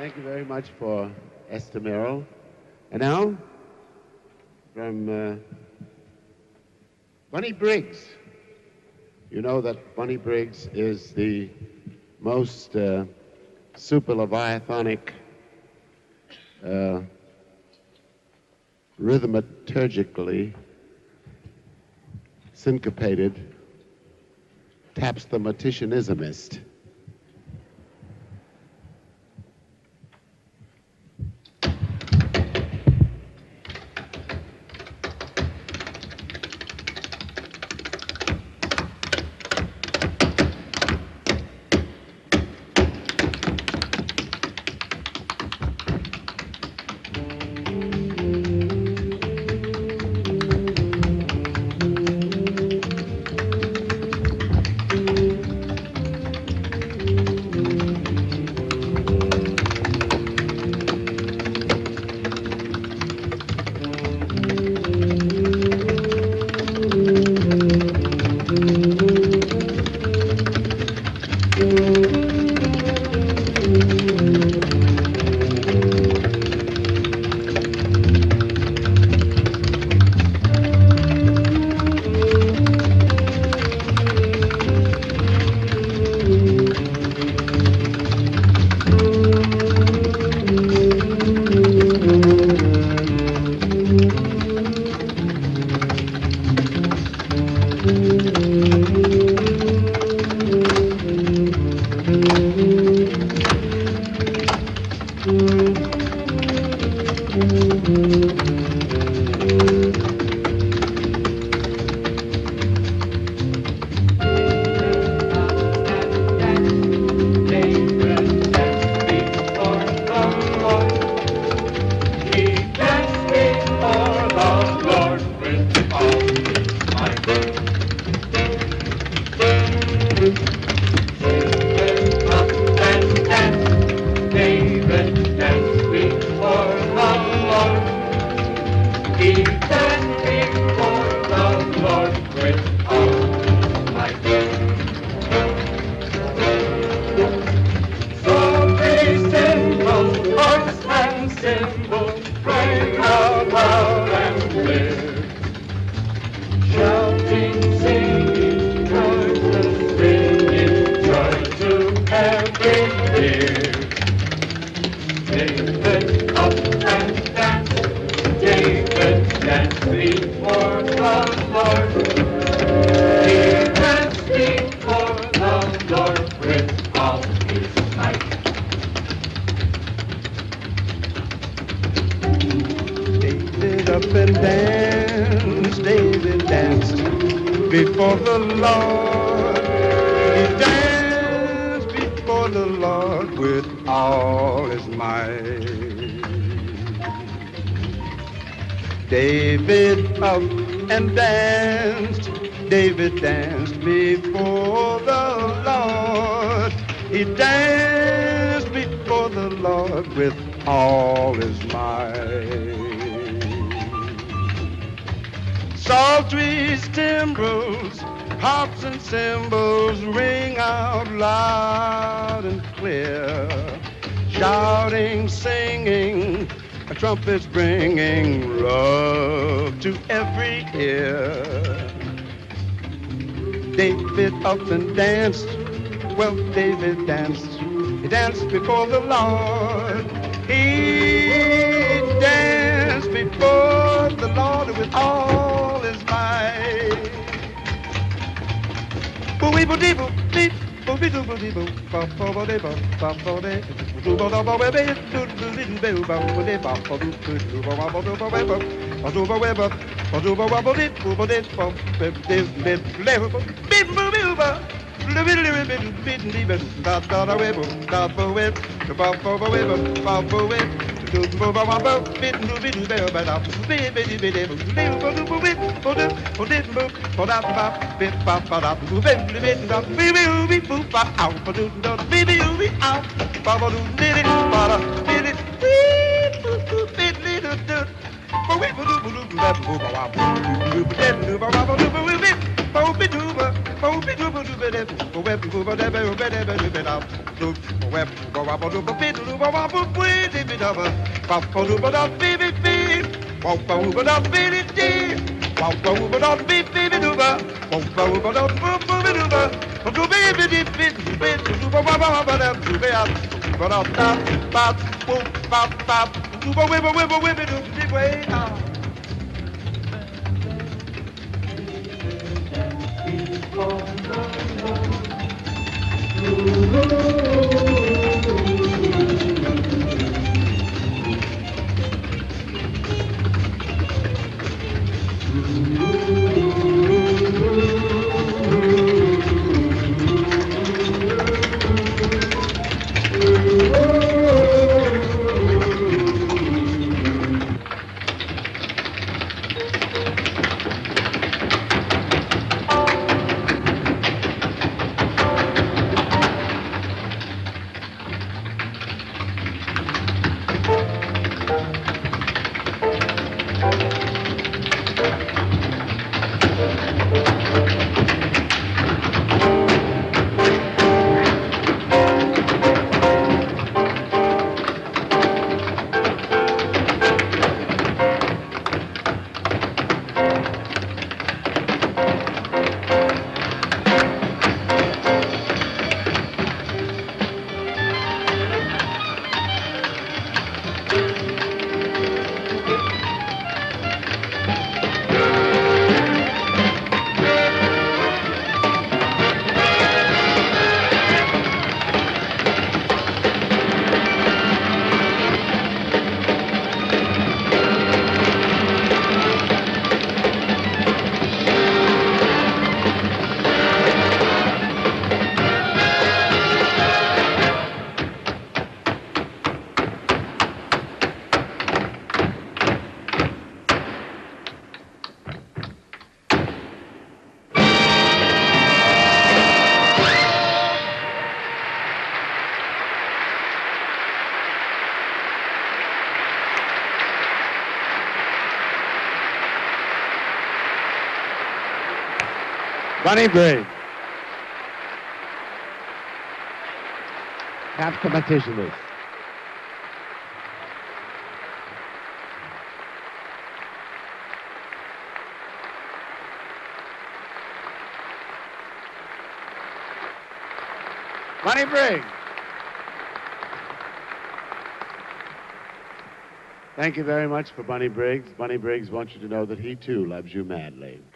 Thank you very much for Esther Merrill. And now, from Bunny Briggs. You know that Bunny Briggs is the most super leviathanic, rhythmaturgically syncopated taps the maticianismist. Before the Lord, he danced before the Lord with all his might. David up and danced, David danced before the Lord. He danced before the Lord with all his might. Sultry timbrels, harps and cymbals ring out loud and clear. Shouting, singing, trumpets bringing love to every ear. David up and danced, well, David danced. He danced before the Lord. He danced before the Lord with all his might. Bunny Briggs. Kaptamatismus. Bunny Briggs. Thank you very much for Bunny Briggs. Bunny Briggs wants you to know that he too loves you madly.